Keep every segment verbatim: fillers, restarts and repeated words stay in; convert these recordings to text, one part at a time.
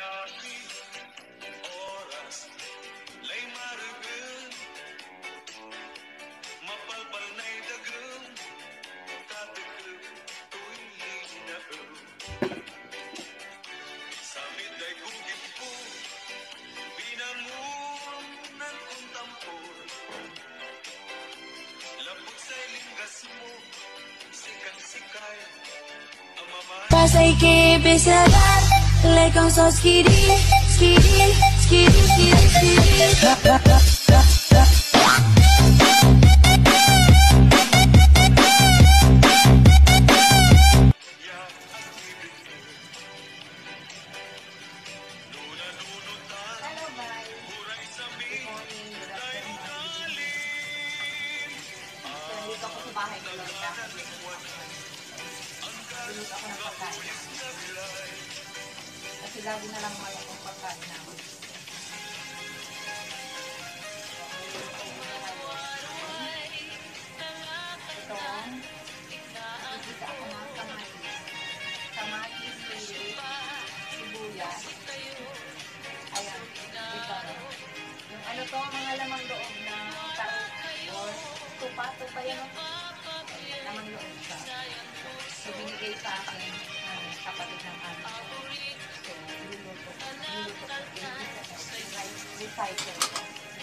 Pasay que besará, like on so skitty, skitty, skitty, skitty, skitty. Dito ako sa bahay ko lang Dito ako ng pagkain kasi lagi na lang mahal akong pagkain namin. Ito nakikita ako ng kamatis kamatis, sibuyas, ayan, ito yung ano to, mga lamang loob na taro or tupa, tupa yan lamang loob siya. So, binigay sa akin ng uh, kapatid ng amin. So, niluto ko. Niluto ko. Recycle ko.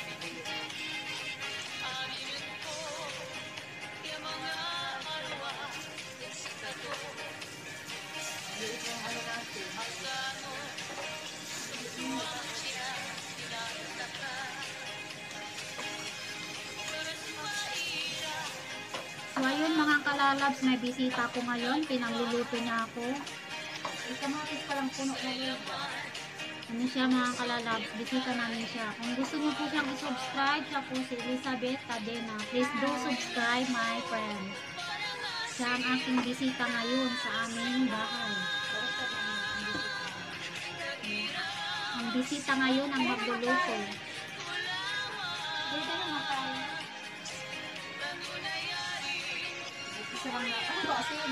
Liit yung ano natin. So ayun mga kalalabs, may bisita ko ngayon, pinangluluto niya ako. Ikamatis pa lang puno na yun. Ano siya mga kalalabs, bisita namin siya. Kung gusto niyo po siyang i-subscribe, siya po si Elizabeth Cadena. Please do subscribe my friend. Siya ang aking bisita ngayon sa aming bahay. Ang bisita ngayon ang magluluto. Dito yung makain. Sarang na. Ano ba asin?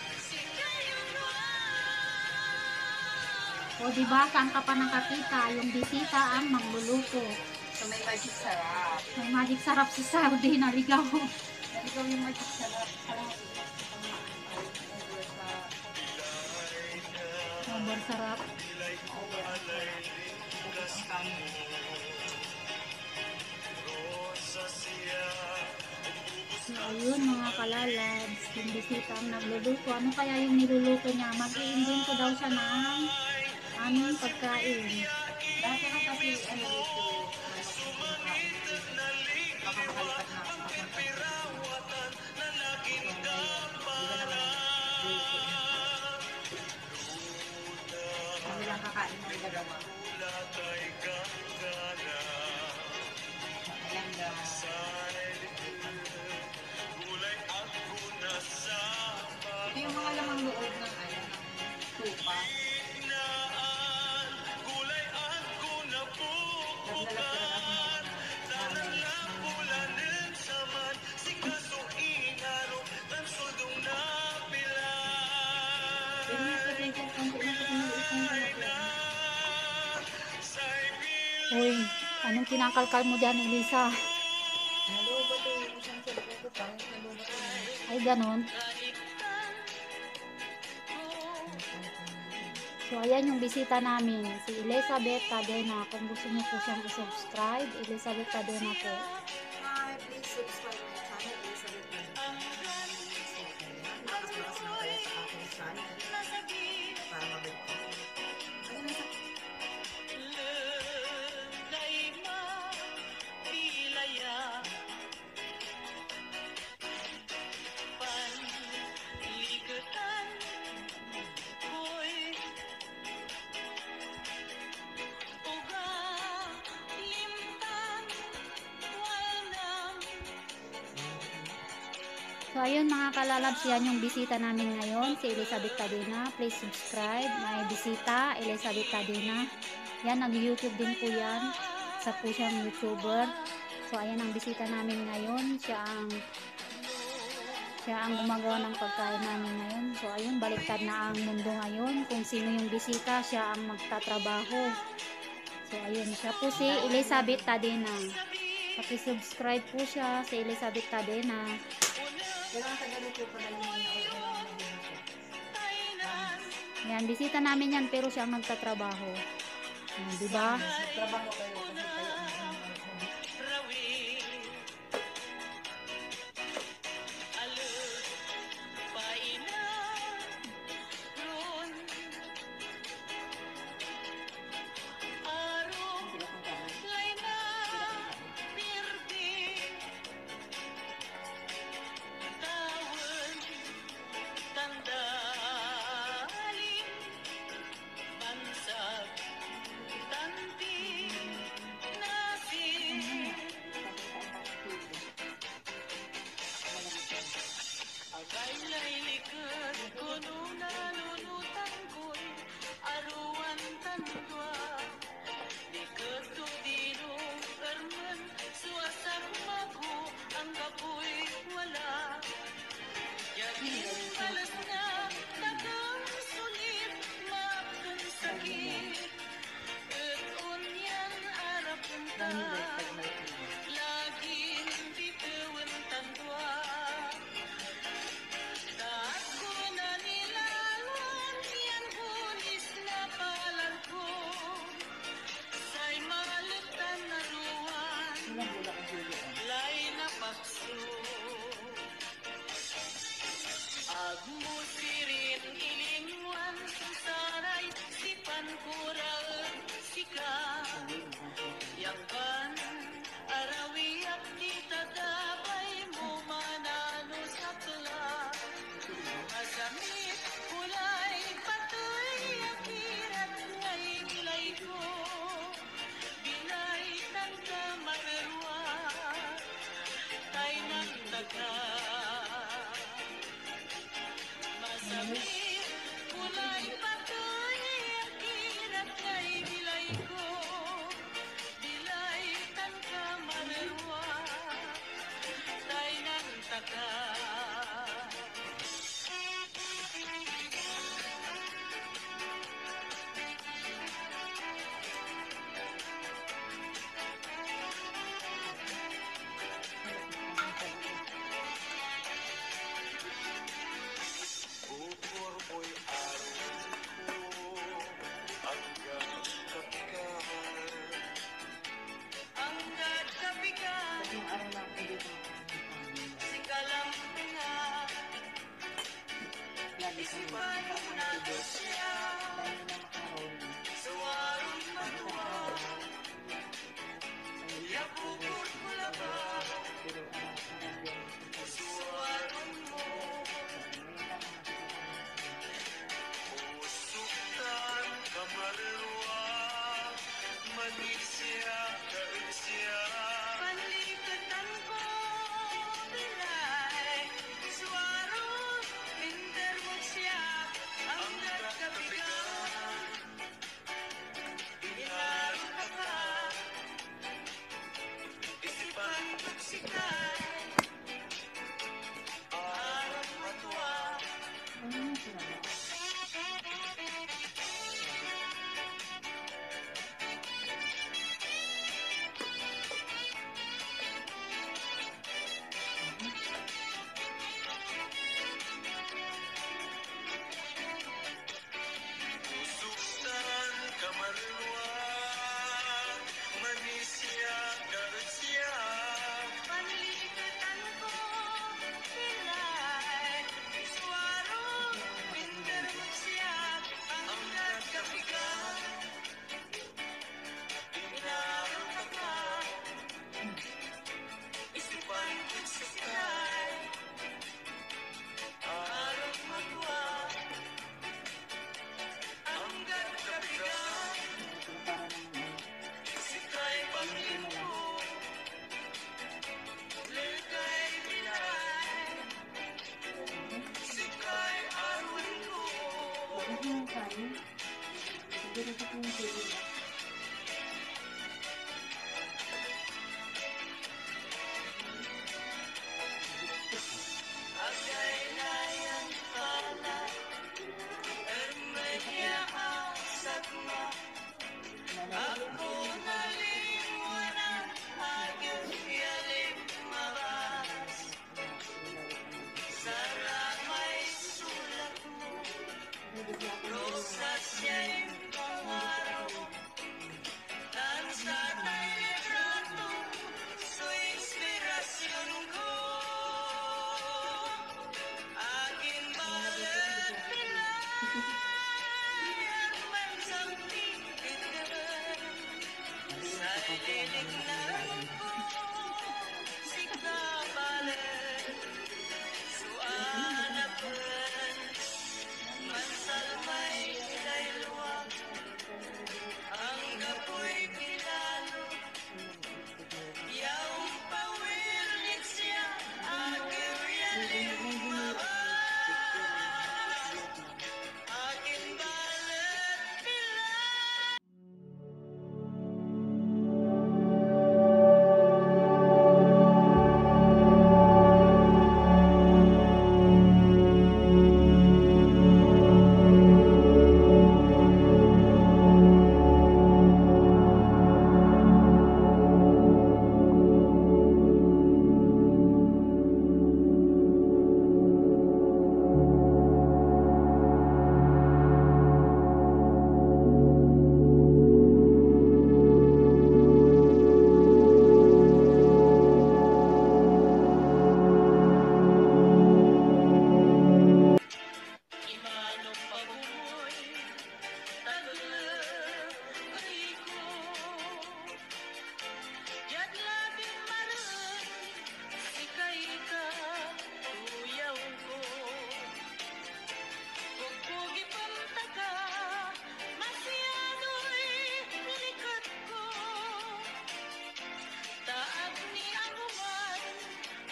O diba, saan ka pa nakakita? Yung bisita ang magluluto. So may magic sarap. May magic sarap si Sardi. Naligaw. Naligaw yung magic sarap. Sobrang sarap. So, ayun mga kalalabs, yung bisita ang nagluluto. Ano kaya yung niluluto niya? Mag-i-invento daw siya ng aming pagkain. Dati na kasi ano dito, baka makalipat na ako. Kami lang kakain ng dalawa. Ayan guys. Ito yung mga lamang loob ng ano, tupa. Naglalap ka na ako ng Uy, anong kinakalkal mo dyan, Elisa? nalubat eh, yung isang cellphone ko parang nalubat eh. Ay, ganon. So, ayan yung bisita namin, si Elizabeth Cadena. Kung gusto niyo po siyang i-subscribe, Elizabeth Cadena po. Hi, please subscribe my channel, Elizabeth Cadena. Lakas-lakas na kayo sa aking channel para mabalik ko. Ano na sa... So, ayun mga kalalabs, yan yung bisita namin ngayon, si Elizabeth Cadena. Please subscribe. May bisita, Elizabeth Cadena. Yan, nag-YouTube din po yan. Isa po siyang YouTuber. So, ayan ang bisita namin ngayon. Siya ang Siya ang gumagawa ng pagkain namin ngayon. So ayun, baliktad na ang mundo ngayon. Kung sino yung bisita, siya ang magtatrabaho. So ayun, siya po si Elizabeth Tadena. Paki-subscribe po siya si Elizabeth Tadena. Pero ang tagaluto pala yung mga nauna na dito. Yan, bisita namin yan pero siya ang nagtatrabaho. Yan, di ba? Trabaho kayo kasi kayo ang mga sila kung tama. Yung araw na ako dito. Lagi sa mga dahil na makaroon. Pero ang Agad